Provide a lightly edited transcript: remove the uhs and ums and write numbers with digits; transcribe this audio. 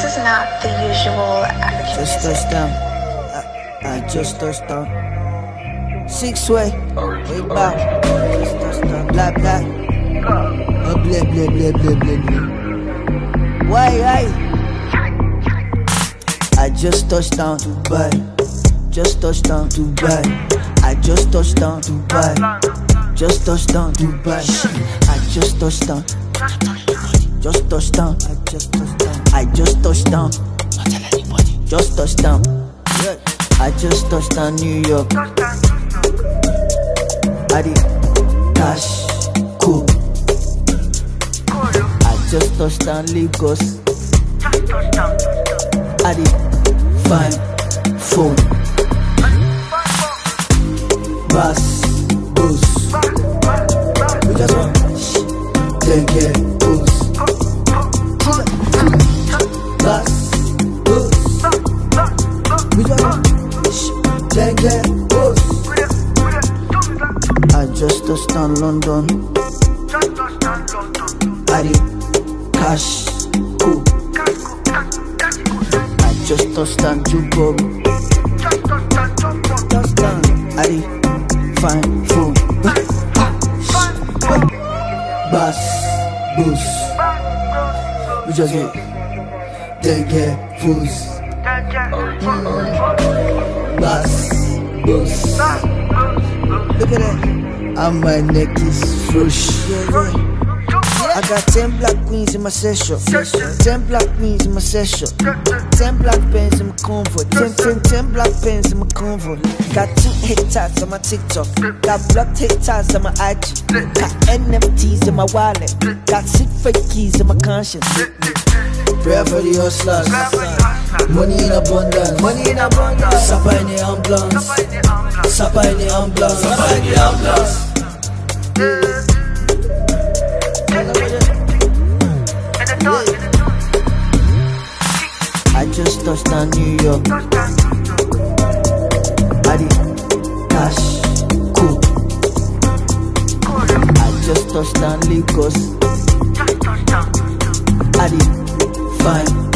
was not the usual African Just music. touched down. I just touched down. 6ix, way back. Just touched down. Blah blah. Blah blah blah blah blah blah. Why? I just touched down Dubai. Just touched down Dubai. I just touched down Dubai. Just touched down Dubai. I just touched down. Just touched down. I just touched down. Don't tell anybody. Just touched down. I just touched down New York. I did cash cool. I just touched down Lagos. I did fine phone. Bass boost. We just want then get boost. Bass boost. We just want then get boost. I just touched down London. I did cash cool. I just touched down Jukebox. Touchdown. I did fine phone. Bass boost. We just get then get boost. Bass boost. Look at that. And my neck is fresh. I got 10 black queens in my session. 10 black queens in my session. 10 black pens in my convoy. 10 black pens in my convoy. Got 2 hit tags on my TikTok. Got blocked hit tags on my IG. Got NFTs in my wallet. Got 6 fake keys in my conscience. Prayer for the hustlers. Money in abundance. Sapa in the ambulance. Sapa in the ambulance. Sapa in the ambulance. I just touched down New York. I did cash cool. I just touched down Lagos. I did fine